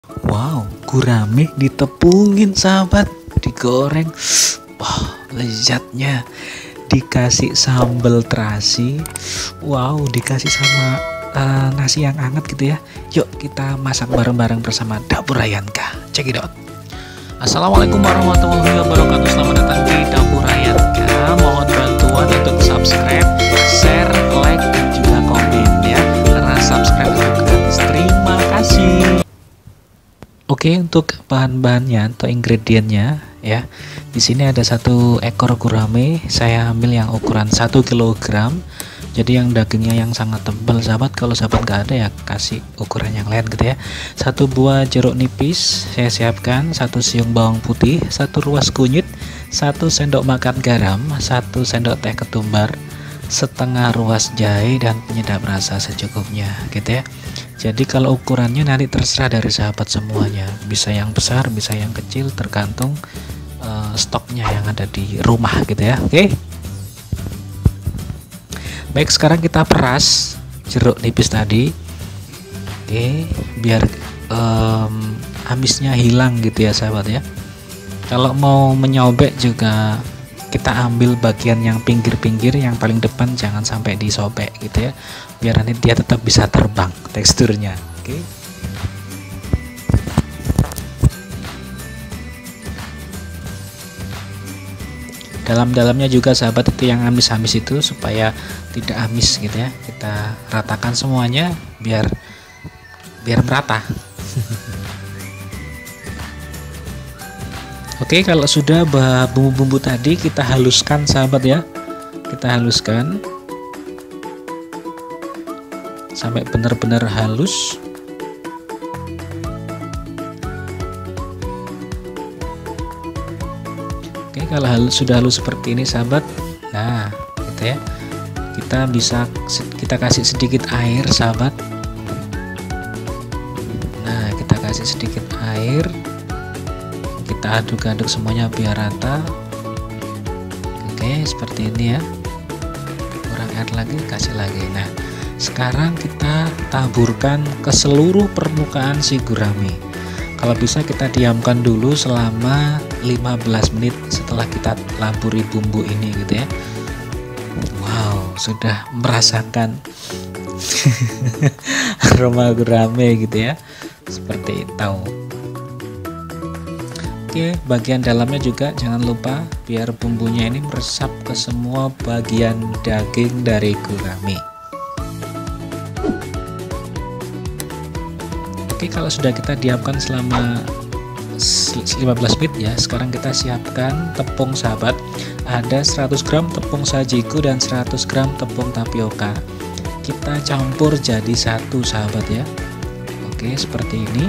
Wow, gurame ditepungin sahabat, digoreng. Wah, lezatnya. Dikasih sambal terasi. Wow, dikasih sama nasi yang hangat gitu ya. Yuk kita masak bareng-bareng bersama Dapur Rayanka. Check it out. Assalamualaikum warahmatullahi wabarakatuh. Selamat datang di Dapur Rayanka. Mohon bantuan untuk subscribe, share, like, dan juga komen ya. Karena subscribe itu gratis. Terima kasih. Oke, untuk bahan-bahannya atau ingredientnya ya. Di sini ada 1 ekor gurame. Saya ambil yang ukuran 1 kg. Jadi yang dagingnya yang sangat tebal sahabat. Kalau sahabat nggak ada ya kasih ukuran yang lain gitu ya. 1 buah jeruk nipis saya siapkan, 1 siung bawang putih, 1 ruas kunyit, 1 sendok makan garam, 1 sendok teh ketumbar, setengah ruas jahe, dan penyedap rasa secukupnya gitu ya. Jadi kalau ukurannya nanti terserah dari sahabat semuanya, bisa yang besar bisa yang kecil tergantung stoknya yang ada di rumah gitu ya. Oke, baik, sekarang kita peras jeruk nipis tadi. Oke, biar amisnya hilang gitu ya sahabat ya. Kalau mau menyobek juga kita ambil bagian yang pinggir-pinggir, yang paling depan jangan sampai disobek gitu ya, biar nanti dia tetap bisa terbang teksturnya. Oke, dalam-dalamnya juga sahabat itu yang amis-amis itu supaya tidak amis gitu ya, kita ratakan semuanya biar merata. Oke, kalau sudah bumbu-bumbu tadi kita haluskan sahabat ya, kita haluskan sampai benar-benar halus. Oke, kalau sudah halus seperti ini sahabat, nah gitu ya, kita kasih sedikit air sahabat. Nah, kita kasih sedikit air, kita aduk-aduk semuanya biar rata. Oke, seperti ini ya, kurang air lagi, kasih lagi. Nah, sekarang kita taburkan ke seluruh permukaan si gurame. Kalau bisa kita diamkan dulu selama 15 menit setelah kita laburi bumbu ini gitu ya. Wow, sudah merasakan aroma gurame gitu ya, seperti itu. Oke, bagian dalamnya juga jangan lupa biar bumbunya ini meresap ke semua bagian daging dari gurame. Oke, kalau sudah kita diamkan selama 15 menit ya, sekarang kita siapkan tepung sahabat. Ada 100 gram tepung sajiku dan 100 gram tepung tapioka. Kita campur jadi satu sahabat ya. Oke, seperti ini.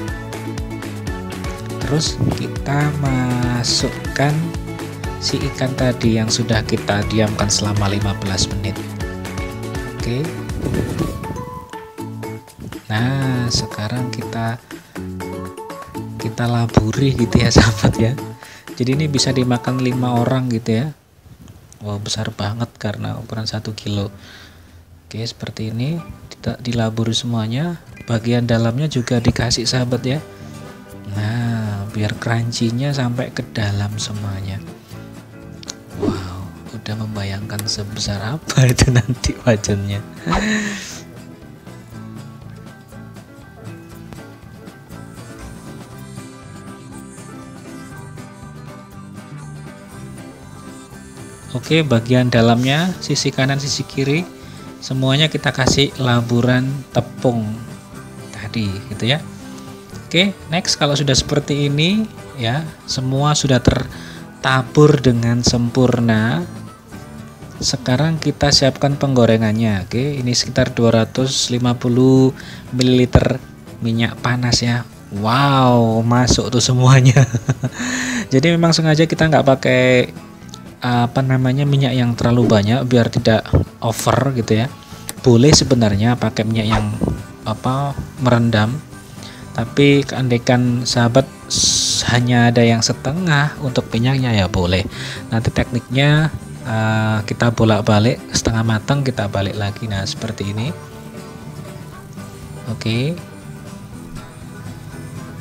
Terus kita masukkan si ikan tadi yang sudah kita diamkan selama 15 menit. Oke. Nah, sekarang kita laburi gitu ya sahabat ya. Jadi ini bisa dimakan 5 orang gitu ya. Wow, besar banget karena ukuran 1 kilo. Oke, seperti ini kita dilaburi semuanya. Bagian dalamnya juga dikasih sahabat ya. Nah, biar crunchy-nya sampai ke dalam semuanya. Wow, udah membayangkan sebesar apa itu nanti wajannya. Oke, bagian dalamnya, sisi kanan, sisi kiri, semuanya kita kasih laburan tepung tadi gitu ya. Oke, next, kalau sudah seperti ini ya, semua sudah tertabur dengan sempurna. Sekarang kita siapkan penggorengannya. Oke, ini sekitar 250 ml minyak panas ya. Wow, masuk tuh semuanya. Jadi memang sengaja kita nggak pakai minyak yang terlalu banyak biar tidak over gitu ya. Boleh sebenarnya pakai minyak yang merendam, tapi keandekan sahabat hanya ada yang setengah untuk minyaknya ya boleh. Nanti tekniknya kita bolak-balik, setengah matang kita balik lagi. Nah, seperti ini. Oke.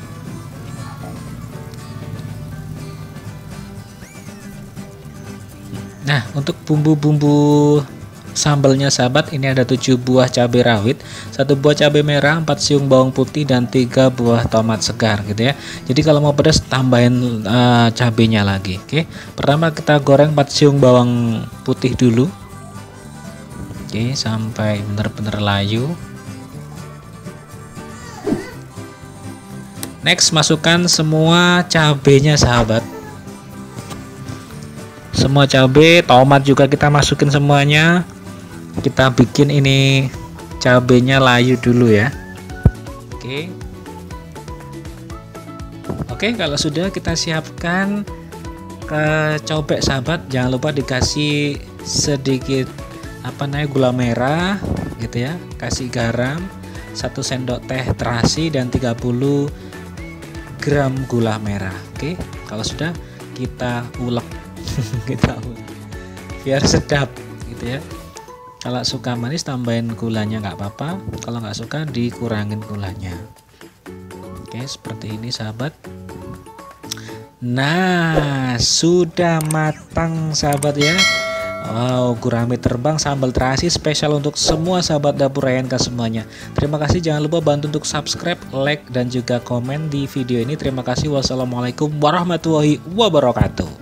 Nah, untuk bumbu-bumbu sambalnya sahabat, ini ada 7 buah cabai rawit, 1 buah cabai merah, 4 siung bawang putih, dan 3 buah tomat segar gitu ya. Jadi kalau mau pedas tambahin cabainya lagi. Oke, pertama kita goreng 4 siung bawang putih dulu. Oke, sampai benar-benar layu. Next, masukkan semua cabenya sahabat. Semua cabai, tomat juga kita masukin semuanya. Kita bikin ini cabenya layu dulu ya. Oke, kalau sudah kita siapkan ke cobek sahabat. Jangan lupa dikasih sedikit gula merah gitu ya. Kasih garam 1 sendok teh terasi dan 30 gram gula merah. Oke, kalau sudah kita ulek kita ulek biar sedap gitu ya. Kalau suka manis tambahin gulanya nggak apa-apa, kalau nggak suka dikurangin gulanya. Oke, seperti ini sahabat. Nah, sudah matang sahabat ya. Wow, gurame terbang sambal terasi spesial untuk semua sahabat dapur Ryanka semuanya. Terima kasih, jangan lupa bantu untuk subscribe, like, dan juga komen di video ini. Terima kasih. Wassalamualaikum warahmatullahi wabarakatuh.